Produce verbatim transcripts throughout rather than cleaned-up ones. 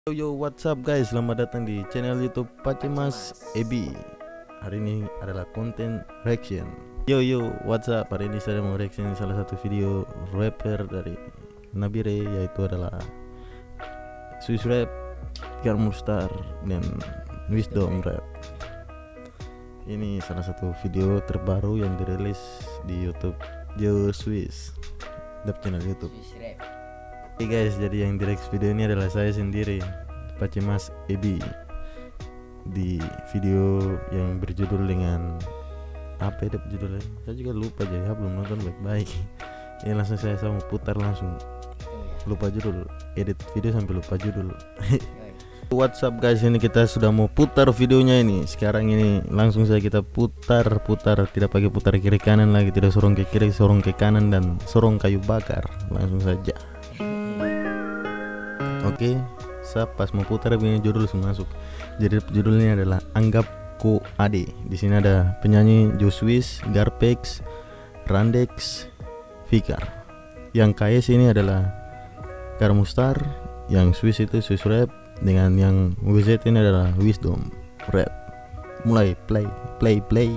Yo yo, what's up guys, selamat datang di channel YouTube Pacemas Ebi. Hari ini adalah konten reaction. Yo yo, what's up, hari ini saya mau reaction salah satu video rapper dari Nabire, yaitu adalah Swiss Rap, Garmustar, dan Wisdom Rap. Ini salah satu video terbaru yang dirilis di YouTube Joe Swiss, dap channel YouTube. Oke okay guys, jadi yang direct video ini adalah saya sendiri, Pacemas Ebi, di video yang berjudul dengan apa ya judulnya? Saya juga lupa, jadi saya belum nonton baik-baik. Ya langsung saya, saya mau putar langsung, lupa judul, edit video sampai lupa judul. What's up guys, ini kita sudah mau putar videonya ini. Sekarang ini langsung saja kita putar-putar, tidak pakai putar kiri kanan lagi, tidak sorong ke kiri, sorong ke kanan dan sorong kayu bakar, langsung saja. Oke, okay, saya pas mau putar begini judul langsung masuk. Jadi judulnya adalah Anggapku Ade. Di sini ada penyanyi Joe Swiss, Garpex, Randex, Fikar. Yang K S ini adalah Garmustar, yang Swiss itu Swiss Rap, dengan yang W Z ini adalah Wisdom Rap. Mulai play, play, play.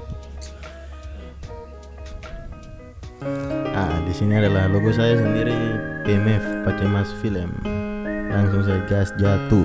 Ah, di sini adalah logo saya sendiri, P M F Pacemas Film. Langsung saya gas jatuh.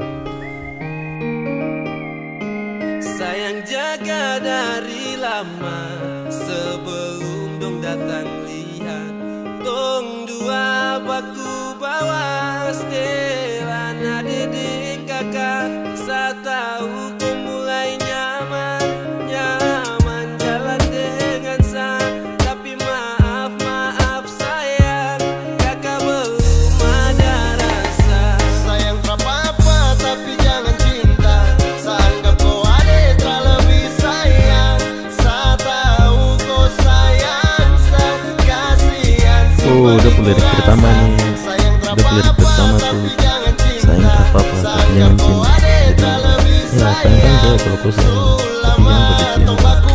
Sayang jaga dari lama, sebelum dong datang lihat. Tong dua baku bawa setelan adik kakak. Saya tahu ku mulai nyaman, nyaman jalan dengan saya. Tapi maaf, maaf sayang, kakak belum ada rasa. Sayang apa-apa tapi jangan cinta. Saya anggap kau adik tak lebih sayang. Saya tahu kau sayang, saya kasihan. Oh, udah lirik pertama nih. Udah lirik pertama tuh. Sayang apa-apa tapi jangan cinta. Jadi ya kadang saya kalau kau sayang tapi jangan pakai cinta.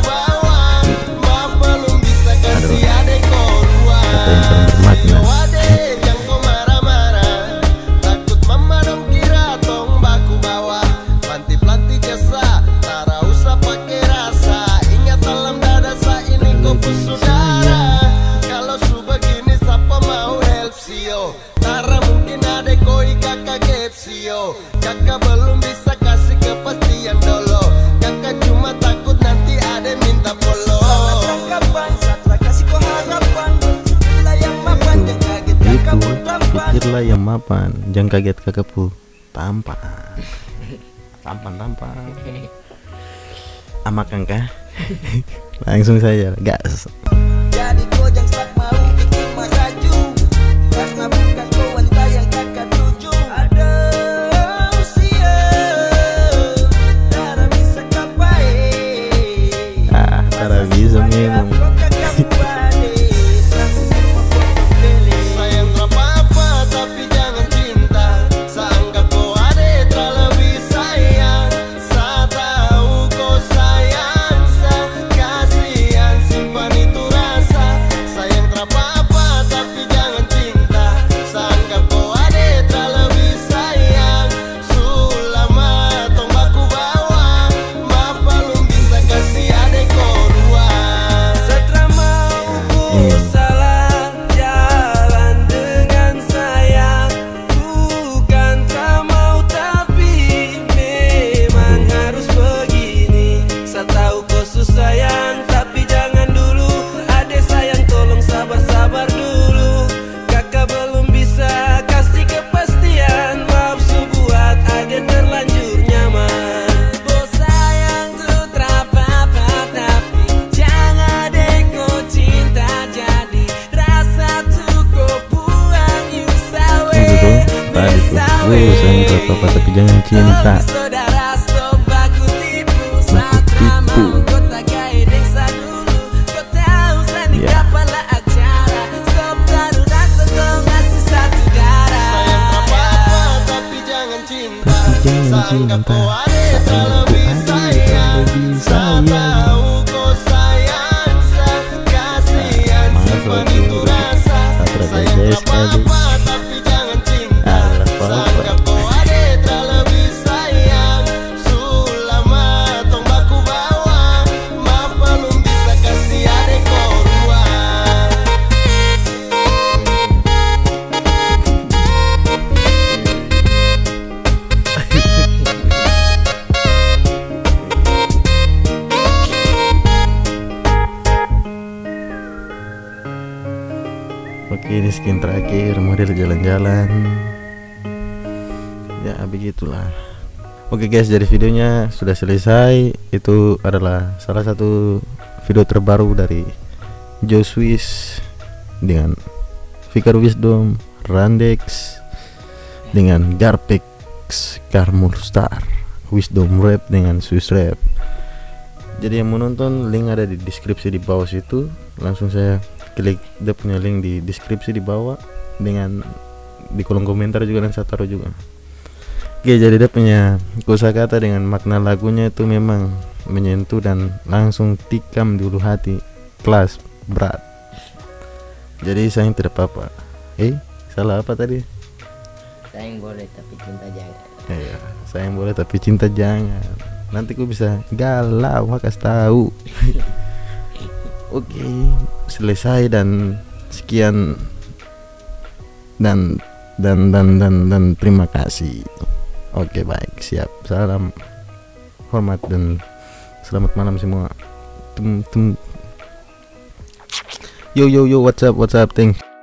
Ada kata yang paling bermakna. Kakak belum bisa kasih kepastian dulu. Kakak cuma takut nanti ada minta polo. Salah tanggapan, salah kasih kau harapan. Pikirlah yang mapan, jangan kaget kakakku tampan. Pikirlah yang mapan, jangan kaget kakakku tampan. Tampan tampan. Amak angka. Langsung saja gas. Jadi kau jangan sak mau bikin maraju, karena bukan kau wanita yang kakak tuju. Ada usia, tak bisa kapai. Ah, tak bisa memang. Sayang apa-apa tapi jangan cinta. Saya anggap kau adik tak lebih sayang. Saya tahu kau sayang, saya kasihan, simpan itu rasa. Sayang apa-apa tapi jangan cinta. Saya anggap kau adik tak lebih sayang. Sulama tong baku bawa, maaf belum bisa kasih adik kau dua. Setelah mau ku salah jalan dengan sayang, bukan tak mau tapi memang harus begini. Saya tahu kau susah sayang, tapi jangan dulu. Adek sayang tolong sabar-sabar dulu. Kakak belum bisa kasih kepastian. Maaf sebuat adek terlanjur nyaman. Bos sayang tuh terapa-apa, tapi jangan deh kau cinta jadi. Rasa tuh kau buang you sawe. Itu tuh tadi tuh. Wuh, sayang apa-apa tapi jangan cinta. Saudara stop baku tipu. Baku tipu. Kau tak gaya desa dulu. Kau tahu sani Ya. kapan lah acara. Stop taruh rasa kau ngasih satu darah. Sayang apa-apa tapi jangan cinta. Tapi jangan cinta. Adik tak lebih sayang. Saya tahu kau sayang, saya kasihan, simpan itu rasa. Sayang apa-apa tapi jangan cinta. Saya anggap kau adik tak ini skin terakhir, model jalan-jalan. Ya begitulah. Oke guys, jadi videonya sudah selesai. Itu adalah salah satu video terbaru dari Joe Swiss dengan Vicar Wisdom, Randex dengan Garpex, Carmul Star, Wisdom Rap dengan Swiss Rap. Jadi yang mau nonton, link ada di deskripsi di bawah situ. Langsung saya klik dia punya link di deskripsi di bawah, dengan di kolom komentar juga dan saya taruh juga. Oke, jadi dia punya kosakata dengan makna lagunya itu memang menyentuh dan langsung tikam di ulu hati, kelas berat. Jadi sayang tidak apa-apa. Eh, salah apa tadi? Sayang boleh tapi cinta jangan. Iya, sayang boleh tapi cinta jangan. Nanti ku bisa galau, kasih tahu. Oke, selesai dan sekian dan dan dan dan dan terima kasih. Oke, baik, siap. Salam hormat dan selamat malam semua. Tum tum. Yo yo yo, what's up, what's up, thanks.